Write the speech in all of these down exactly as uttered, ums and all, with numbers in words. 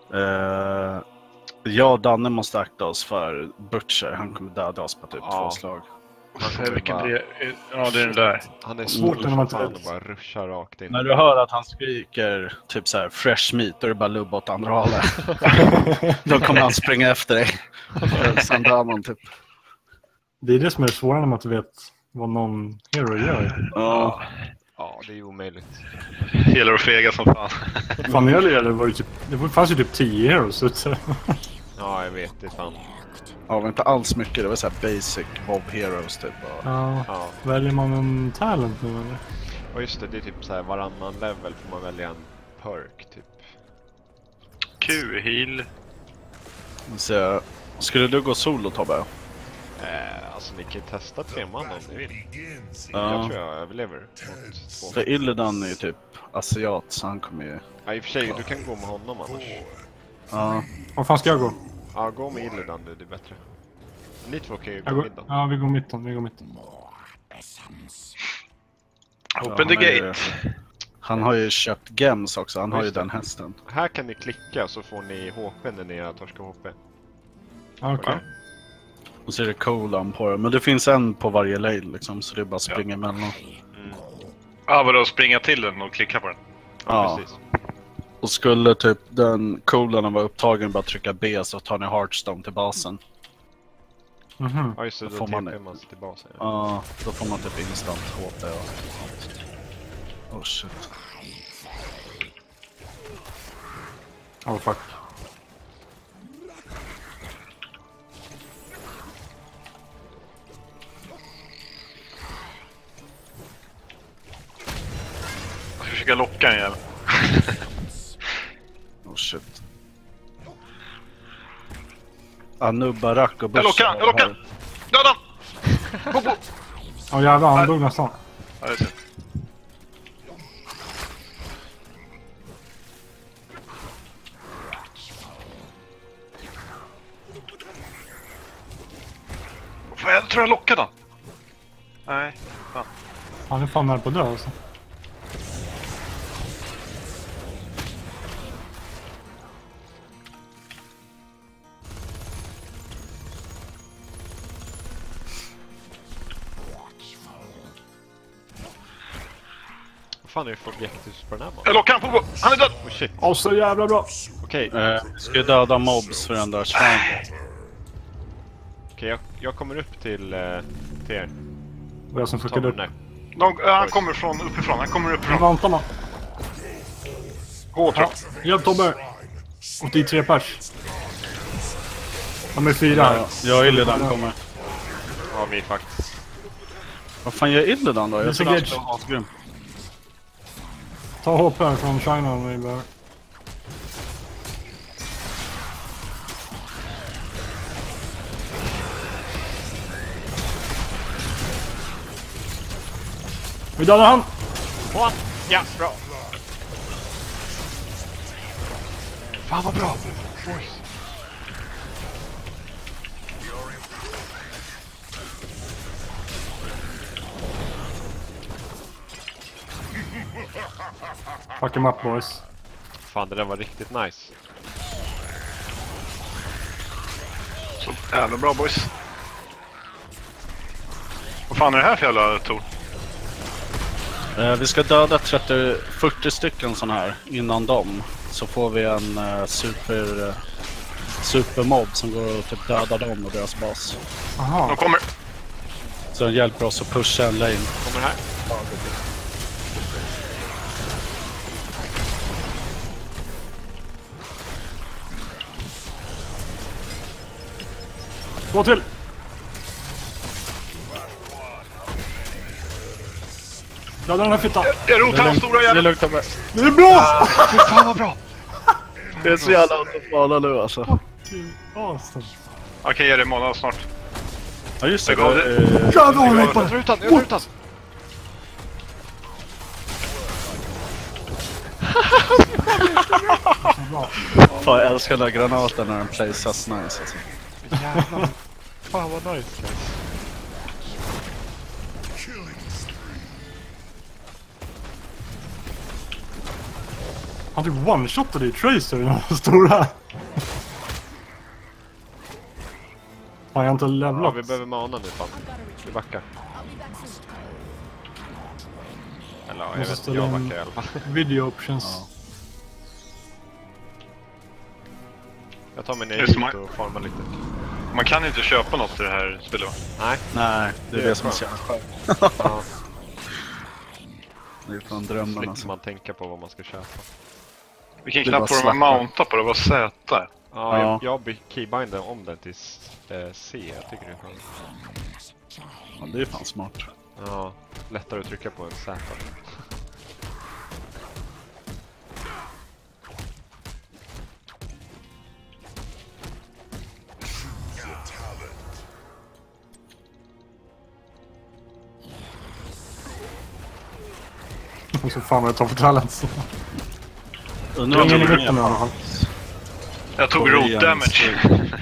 Uh, jag och Danne måste akta oss för Butcher. Han kommer döda oss på typ Ja. två slag. Han Vilken bara, det är? Ja, det är den där. han är Svårt stor när man som fan inte och bara ruschar rakt in. När du hör att han skriker typ så här fresh meat, då är det bara lubba åt andra hållet. Då kommer han springa efter dig. Sen dör man typ. Det är det som är svårare när man inte vet vad någon hero gör. Ja. Ja, det är omöjligt. Gäller att fega som fan. Fan, när jag lirade var det typ, det fanns ju typ tio heroes ute. Ja, jag vet. Det är fan. Ja, men inte alls mycket. Det var så här basic Bob Heroes typ. Och... Ja. Ja. Väljer man en talent nu eller? Och just det, det är typ så här varannan level får man välja en perk typ. Q-heal. Så, skulle du gå solo, Tobbe? Eh, alltså ni kan ju testa tre man om ni vill. Ja. Jag tror jag överlever mot två. För Illidan är ju typ asiat, så han kommer ju... Ja, i och för sig, du kan gå med honom annars. Ja. Var fan ska jag gå? Ja, gå med Illidan, det är bättre. Ni två kan ju Jag gå går middan. ja, vi går mitten, vi går mitten. Open the han är ju- gate. Han har ju köpt gems också, han har ju Just det. den hästen. Här kan ni klicka så får ni H P när ni har torskat H P. Ja, okej. Och så är det cooldown på det. Men det finns en på varje lane liksom, så det är bara att springa emellan. Mm. Ja, vadå? Springa till den och klicka på den. Ja, Ja. precis. Och skulle typ den cooldownen vara upptagen, bara trycka B så tar ni Hearthstone till basen. Mhm. Ja, just det, Då då får man T P det. man sig till basen. Ja. Ja, då får man typ instant H P och sånt. Oh shit. Oh fuck. Jag ska försöka locka en jävel. Oh shit. Anubarak och Bush. Jag lockar han, jag lockar han! Döda han! Bo, bo. Ja jävlar, han dog nästan. Ja, det är synd. Fan, jag tror jag lockade han. Nej, fan. Han är fan nära på att dö alltså. Vad fan är det för objektus på den här Jag banan? lockar han, Bo, bo. Han är död! Oh shit, Åh, så jävla bra! okej. Eh, ska jag döda mobs för den där shrine? Okej, jag, jag kommer upp till, eh, till er. Och jag som Ta fuckade upp. den där. De, äh, han kommer från uppifrån, han kommer uppifrån. Vantarna. Gå, tror Ja, jag. hjälp Tobbe! Och det är tre pers. De är fyra här. Ja, jag och Illidan kommer. Ja, vi faktiskt. Vad fan gör Illidan då? Jag Lisa tror han Gage. skulle vara asgrym. Ta H P från China om vi behöver. Vi dödar han! One. Ja, bra. Fan vad bra. Fuck him up boys. Fan, det där var riktigt nice. Så jävla bra, boys. Vad fan är det här för jävla torn? Eh, vi ska döda trettio fyrtio stycken sån här innan dem. Så får vi en eh, super eh, supermob som går och typ dödar dem och deras bas. Aha. De kommer. Så den hjälper oss att pusha en lane. Kommer här. Två till! Döda den här fittan! Jag rotar han stora Det är jäveln. lugnt Tobbe. Det är bra! Fan vad bra. Det är så jävla autofala nu alltså. Awesome. Okej, ge dig månad snart. Ja just det. Jag gav det. eh, Jävlar vad han Jag på drar ut han, jag drar ut han. Fan, jag älskar den där granaten när den plays as nice alltså. Jävlar. Fan vad nice. Han typ one-shotade i Tracer i den stora. Fan, jag har inte Ja, levlat. vi behöver mana nu fan. Vi backar. Eller ja, jag Måste vet inte, ställa jag en- backar i alla fall. Video options. Ja. Jag tar mig ner Just hit man- och farmar lite. Man kan inte köpa något i det här spelet, va? Nej. Nej, det är Det är det som är så jävla skönt. Ja, Det är fan drömmen slipper alltså. man tänka på vad man ska köpa. Vilken Det knapp var får de att slappa. mounta på? Det var Z. Ja, Ja. jag, jag be- keybinder om den till eh, C. Jag tycker det är skönt. Ja, det är fan smart. Ja, lättare att trycka på en Z. Och så fan vad jag tar för talents. Undrar om Ingen i det mitten i alla fall. Jag tog Korean root damage. streak.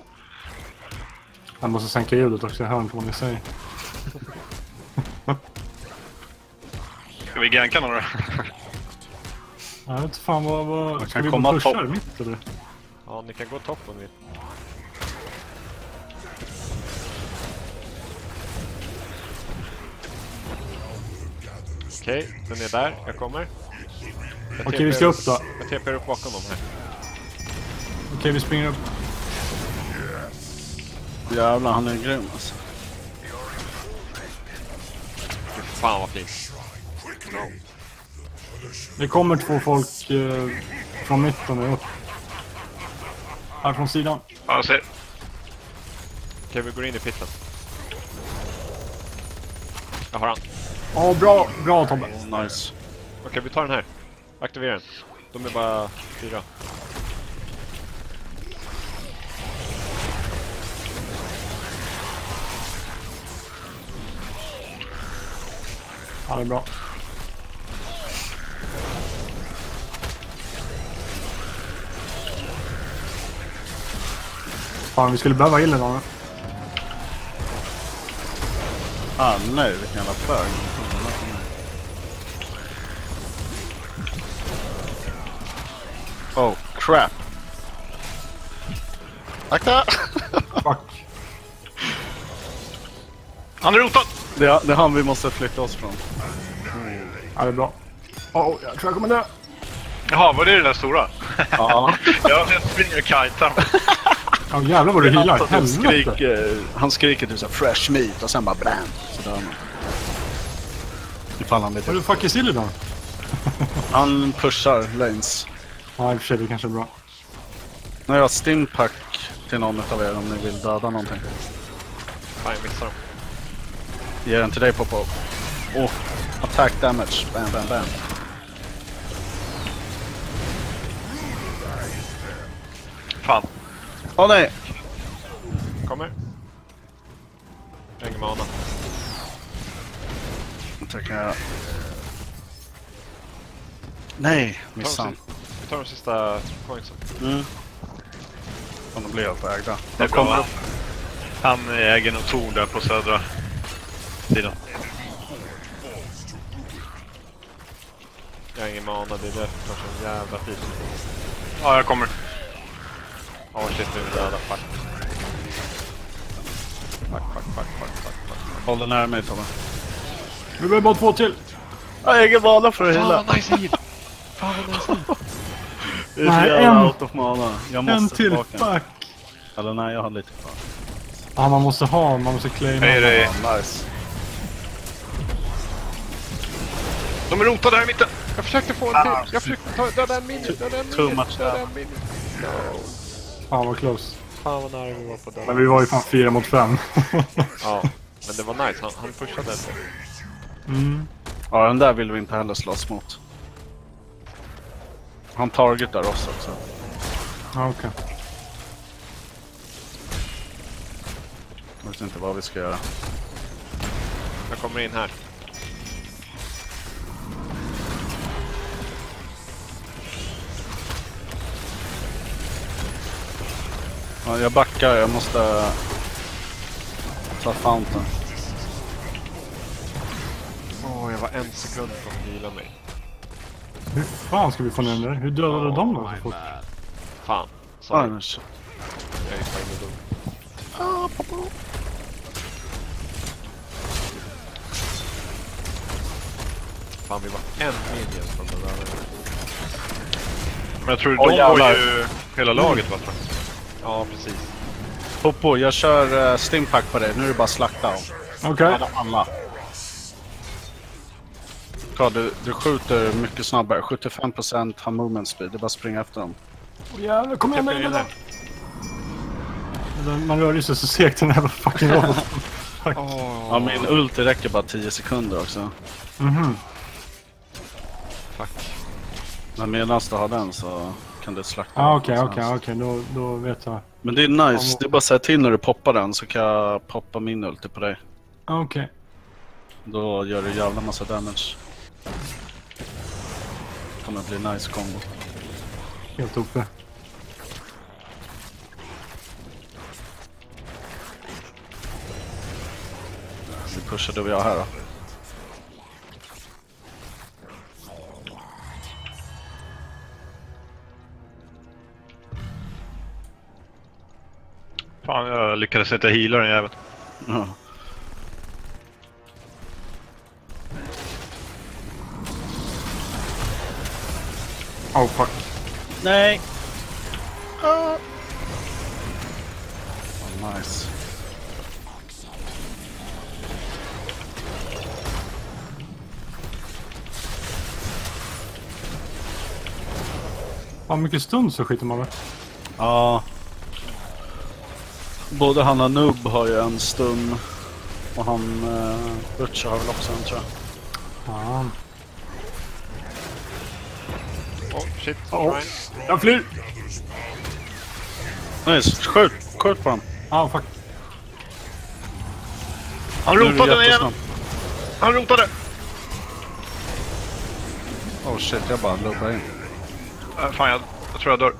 Jag måste sänka ljudet också, jag hör inte vad ni säger. Ska vi ganka några? Jag vet inte fan vad... vad kan ska vi komma bara pusha topp. i mitt eller? Ja, ni kan gå topp om ni... Okej, den är där. Jag kommer. Jag Okej, vi ska upp då. Jag T P upp bakom dem här. Okej, vi springer upp. Jävlar, han är grym alltså. Fy fan vad fint. Det kommer två folk eh, från mitten och upp. Här från sidan. Ja, jag ser. Okej, vi går in i pitten. Jag har han. Ja, bra, bra Tobbe. Nice. Okej, vi tar den här. Aktivera den. De är bara fyra. Ja, det är bra. Fan, vi skulle behöva illen då. Ah nej, vilken jävla bög. Oh, crap. Akta! Fuck. Han är rotad! Det är, det är han vi måste flytta oss från. Ja, det är bra. Oh, jag tror jag kommer dö. Jaha, var det den där stora? Ja. Jag springer och kajtar. Ja, jävlar vad du healar. Han Helvete. skriker, han skriker typ så här fresh meat och sen bara blam. Så dör man. Ifall han Vad är lite... det fuck is Illidan? Han pushar lanes. Ja, i och för sig, det kanske är bra. Nu har jag stimpack till någon av er om ni vill döda någonting. Fan, jag missar dem. Ger den till dig, Popo. Oh, attack damage. Bam, bam, bam. Fan. Åh oh, nej! Kommer. Jag har ingen mana. Jag tycker jag... Nej, Vi tar missade de, si- vi tar de sista coinsen. Mm. Om de blir helt ägda. Det är De kommer bra. upp. Han äger någon torn där på södra sidan. Jag har ingen mana, det är därför det tar så jävla tid. Ja, jag kommer. Åh oh, shit, nu är vi döda. Fuck. Fuck, fuck, fuck, fuck, fuck, fuck. Håll den nära mig, Tobbe. Vi behöver bara två till. Jag har ingen mana för att Fan hila. vad nice heal! Fan vad nice heal! Det är Nej, så jävla en- out of mana. Jag måste En till, tillbaka. fuck. Eller nej, jag har lite kvar. Ja, man måste ha, man måste claima. Hej, hej. Ja, nice. De är rotade här i mitten. Jag försökte få en till! Jag försökte ta, döda en mini, döda en Too mini, much döda damage. en mini. No. Fan vad close. Fan vad nära vi var på döda. Men vi var ju fan fyra mot fem. Ja, men det var nice. Han, han pushade ändå. mm. Ja, den där vill vi inte heller slåss mot. Han targetar oss också. Ja, okej. Jag vet inte vad vi ska göra. Jag kommer in här. Ja, jag backar, jag måste ta fountain. Åh, oh, jag var en sekund från att heala mig. Hur fan ska vi få ner den där? Hur dödade Oh de då my så fort? bad. Fan. Sorry. Ah, shit. Jag är fan dum. Fan, vi var en minion från den där. Men jag tror Åh, de jävlar. var ju hela laget va? tror jag. Ja, precis. Poppo, jag kör uh, stimpack på dig. Nu är det bara slakta av. Okej. Alla, alla. Karl, du, du skjuter mycket snabbare. sjuttiofem procent har movement speed. Det är bara att springa efter dem. Åh, jävlar, kom igen Jag nu! är inne. Man rör ju sig så segt den här jävla fucking roboten. Ja, min ult det räcker bara tio sekunder också. Mhm. Fuck. Men medan du har den så kan du slakta. Ah, okej, den okej, någonstans. okej. Då, då vet jag. Men det är nice. Det är bara att säga till när du poppar den så kan jag poppa min ulti på dig. Ah, okej. Då gör du jävla massa damage. Det kommer bli nice combo. Helt uppe. Nu pushar du och jag här då. Fan, jag lyckades inte heala den jäveln. Ja. Oh fuck. Nej! Oh. Oh, nice. Vad mycket stund så skiter man väl. Ja. Både han och Noob har ju en stund. Och han uh, Butcher har väl också en, tror jag. Fan. Oh, shit. Oh. Ryan. Jag flyr! Nice, skjut! Skjut på dem. Ah, fuck. Han Nu är det rotade den igen! jättesnabbt. Han rotade! Oh shit, jag bara lubbar in. Äh, fan, jag, jag tror jag dör.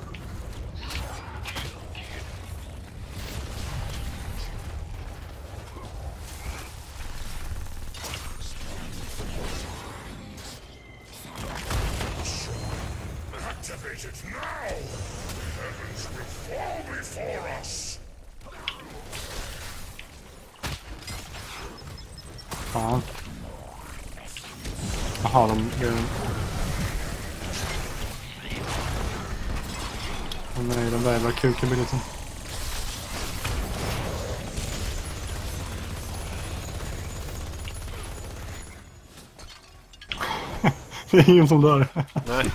Fan. Jaha, de... de... Åh nej, den där jävla kukenbiljetten. Det är ingen som dör. Nej.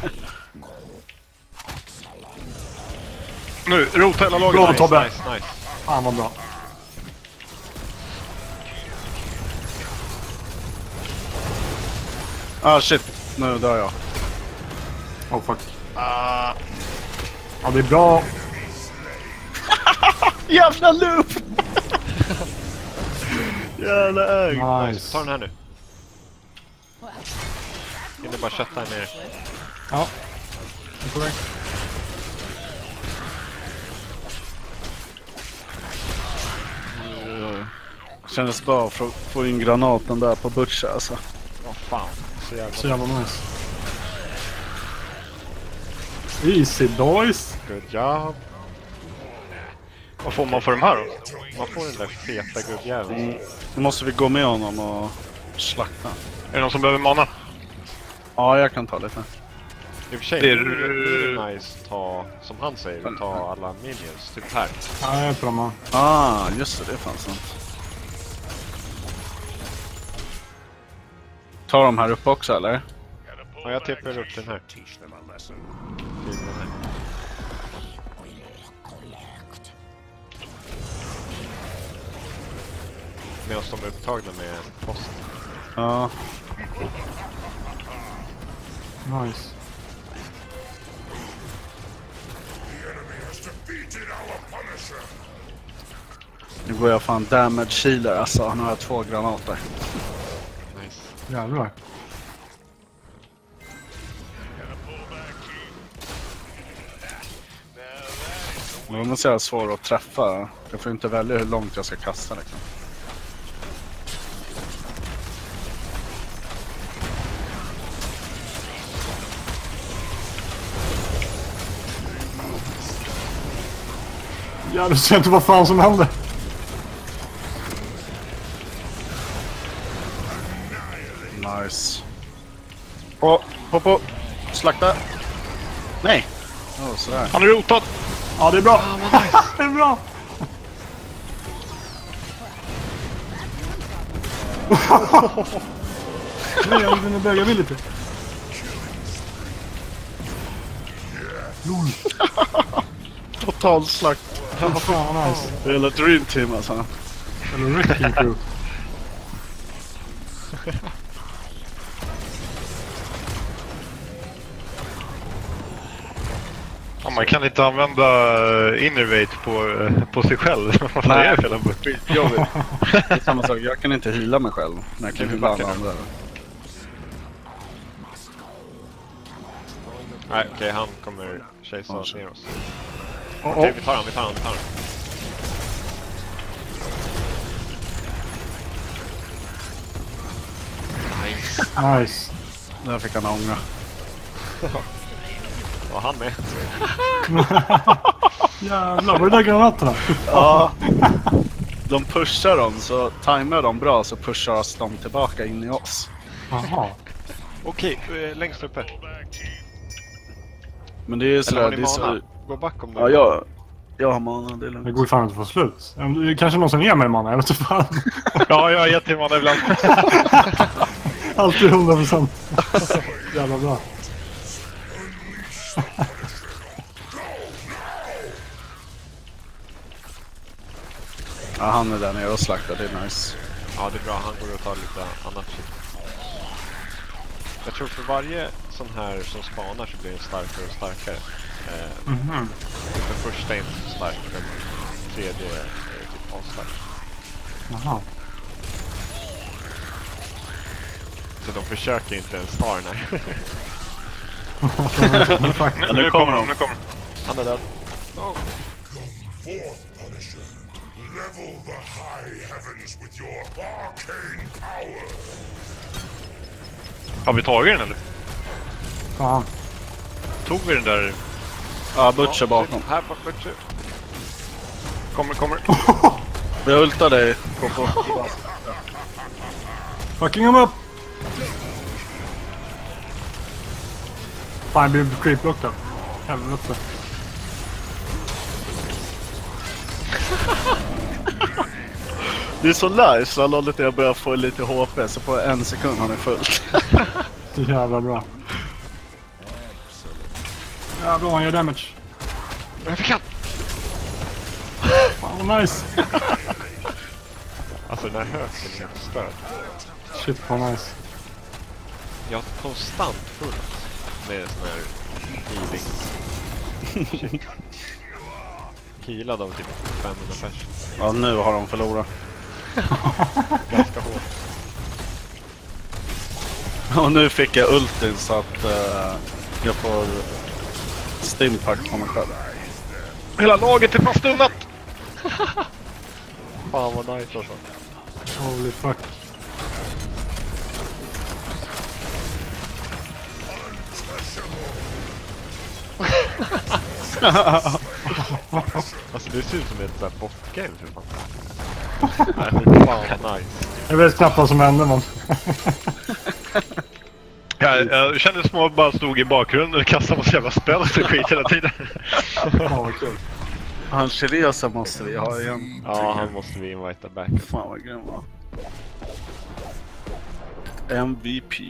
Nu, rota hela laget. Bra, Nice, Tobbe. nice, nice. Fan vad bra. Ah shit, nu dör jag. Oh fuck. Ah, Ja, det är bra. Jävla loop! Jävla ägg. Nice. Ta den här nu. Kan du bara kötta ner? Ja. Det är på väg. Kändes bra att få- få in granaten där på Butcher alltså. Åh fan. Så jävla Så jävla nice. Easy boys. good job. vad får man för de här då? Man får den där feta gubbjäveln. Mm. Nu måste vi gå med honom och slakta. Är det någon som behöver mana? Ja, jag kan ta lite. I och för sig, Det det är- är, det är nice ta, som han säger, ta alla minions typ här. Ja, jag är på dem här. Ah, just det, det är fan sant. Ta dem här uppe också, eller? Ja, jag tippar upp den här. Till den här. Medan de är upptagna med posten. Ja. Nice. Nu går jag fan damage healer, alltså. Nu har jag två granater. Nice. Jävlar. Men de är så jävla svåra att träffa. Jag får inte välja hur långt jag ska kasta liksom. Ja, du ser inte vad fan som hände. Nice. På, på, på. Slakta. Nej. Oh, sådär. Han är rotad! Ja, det är bra. Det är bra. Nej, jag vill böga vill lite. Lol. Total slakt. Vad fan vad nice. Det är ett dream team alltså. Eller wrecking crew. Ja, man kan inte använda uh, innervate på, uh, på sig själv. Vad fan är det för jävla burk? Jobbigt. Det är samma sak. Jag kan inte heala mig själv. Men jag kan heala alla andra. Nej, okej, okay, han kommer chasa oss ner oss. Oh, Okej, okay, oh. vi tar han, vi tar han, vi tar han. Nice. Nice. Där fick han ångra. Var han med? Jävlar, var det där granaterna? Ja. De pushar dem, så timar de bra så pushas de tillbaka in i oss. Jaha. Okej, okay, längst uppe. Men det är Eller sådär, har ni det är så... mana? Gå back om du Ja, jag, jag har mana, det är Det lugnt. går ju fan inte att få slut. Ja, men det är kanske någon som ger mig mana, jag vet inte fan. Ja, jag har gett till man ibland. Alltid hundra procent. Jävla bra. Ja, han är där nere och slaktar, det är nice. Ja, det är bra. Han går och tar lite annat shit. Jag tror för varje sån här som spanar så blir den starkare och starkare. Eh, Mhm. Den första är inte så stark, den tredje är typ asstark. Jaha. Så de försöker inte ens ta den här. Ja, nu kommer de, nu kommer de. Han är död. Forth, Punisher. Level the high heavens with your arcane power. Har vi tagit den eller? Fan. Tog vi den där? Ja, Butcher bakom. Här på Butcher. Kommer, kommer. Jag ultar dig, Kofo. Fucking him up! Fan, jag blev creeplockad. Helvete. Det är så nice, när lite jag börjar få lite H P så på en sekund har ni fullt. Det är jävla bra. Jävlar, han gör damage. Jag fick han! Fan vad nice. Alltså den här höken är helt störd. Shit vad nice. Jag har konstant fullt med sån här healing. Shit. Healad av typ femhundra pers. Ja, nu har de förlorat. Ganska hårt. Och nu fick jag ultin så att uh, jag får stimpack på mig själv. Hela laget är faststunnat! Fan vad nice alltså. Holy fuck. Alltså det ser ut som ett sånt här bottgame för fan. Nej, fan vad nice. Jag vet knappt vad som hände, men... Jag, jag kände små bara stod i bakgrunden och kastade mot jävla spel för skit hela tiden. Fan vad kul. Han Chiresa måste vi ha igen. Ja, han måste vi invita back. Fan vad grym va. M V P.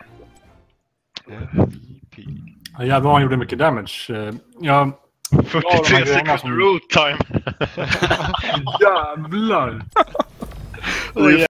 M V P. Ja, jävlar, han gjorde mycket damage. Eh, Jag... fyrtiotre grejerna sekunder som- root time. Jävlar!